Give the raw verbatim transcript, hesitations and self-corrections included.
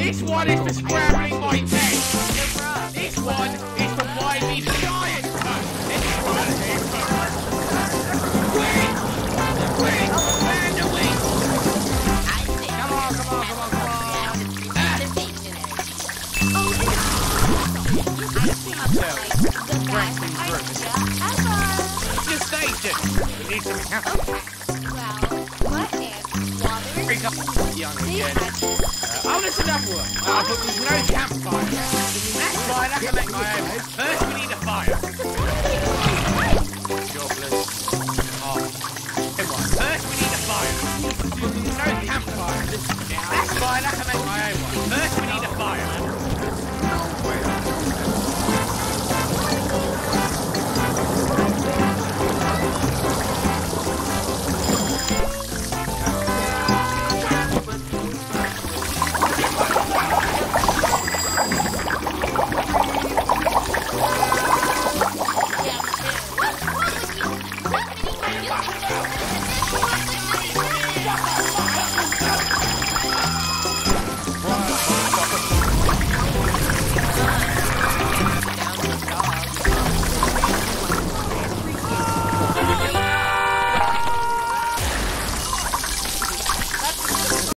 This one is for scrambling my eggs. This one is for wily giant toast. This one is for... Wait! Wait! Where the wing? Come on, come on, come on, come on. Your station. We need some help. Well, what if water... Pick up young again. Uh, oh, there's another one. Uh, but there's no campfire. That's fine, I can make my own. First, we need a